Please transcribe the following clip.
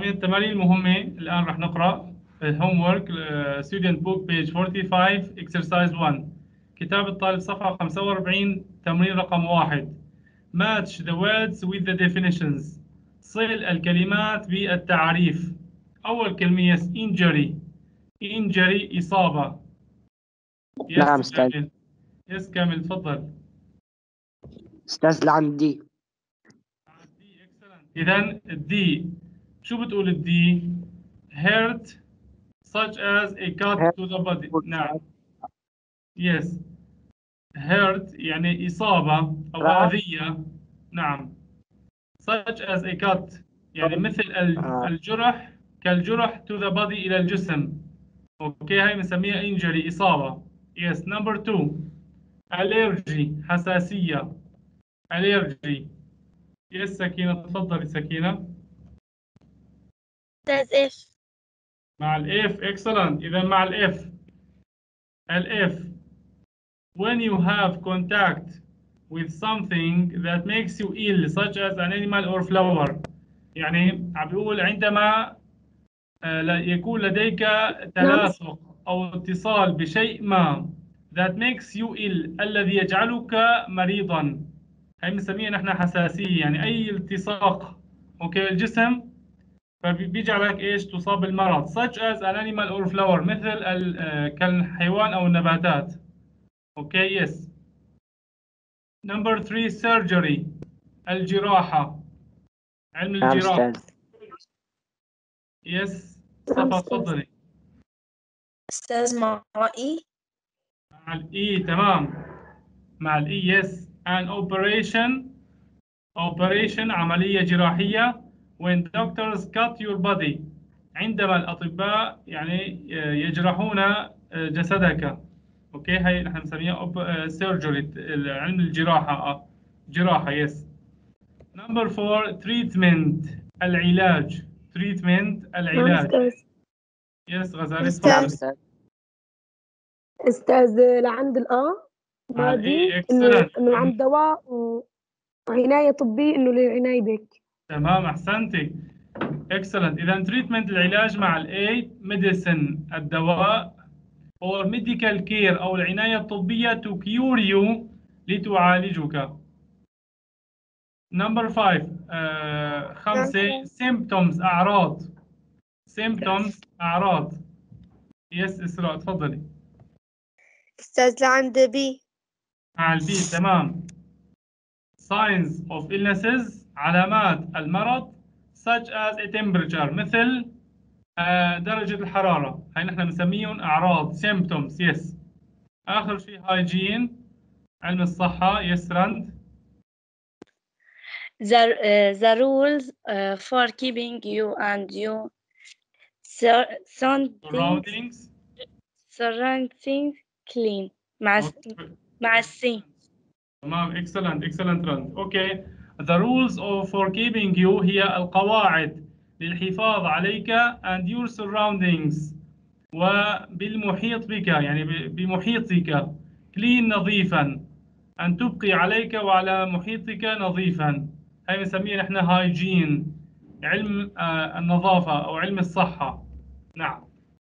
من التمارين المهمة الآن رح نقرأ homework student book page 45 exercise 1 كتاب الطالب صفحة 45 تمرين رقم 1 match the words with the definitions صل الكلمات بالتعريف. أول كلمة injury إصابة. نعم أستاذ. يس كامل تفضل. أستاذ لعندي إذن الدي شو بتقول الدي؟ hurt such as a cut to the body. نعم. yes hurt يعني إصابة أو أذية. نعم. such as a cut يعني مثل الجرح كالجرح to the body إلى الجسم. أوكي هاي بنسميها injury إصابة. yes number 2 allergy حساسية. allergy. yes سكينة تفضلي سكينة. أستاذ F. مع الاف excellent. إذا مع الاف when you have contact with something that makes you ill such as an animal or flower يعني عم بيقول عندما يكون لديك تلاصق أو اتصال بشيء ما that makes you ill الذي يجعلك مريضا. هي بنسميها نحن حساسية يعني أي التصاق أوكي الجسم فبيجعلك ايش تصاب بالمرض such as an animal or flower مثل كالحيوان أو النباتات. اوكي يس. نمبر 3 surgery الجراحة علم الجراحة. يس صفا تفضلي. أستاذ مع إي. مع الإي تمام. مع الإي يس an operation عملية جراحية when doctors cut your body عندما الأطباء يعني يجرحون جسدك. اوكي هاي نحن نسميها surgery علم الجراحة. جراحة يس. نمبر 4 treatment العلاج. العلاج. يس غزالي تفضلي. أستاذ لعند مع الإي إنه عند دواء وعناية طبية إنه للعناية بك. تمام أحسنتي excellent. إذا treatment العلاج مع الإي medicine الدواء or medical care أو العناية الطبية to cure you لتعالجك. نمبر 5 symptoms أعراض. يس إسراء تفضلي. أستاذ لعند بي. مع البي تمام. signs of illnesses علامات المرض such as a temperature مثل درجة الحرارة هاي نحن بنسميهم أعراض symptoms. يس. آخر شيء hygiene علم الصحة. يس رند. The rules for keeping you and your surroundings clean مع السي. تمام excellent رند. اوكي the rules for keeping you هي القواعد للحفاظ عليك and your surroundings وبالمحيط بك يعني بمحيطك clean نظيفا أن تبقي عليك وعلى محيطك نظيفا. هاي بنسميها نحن hygiene علم النظافة أو علم الصحة. نعم.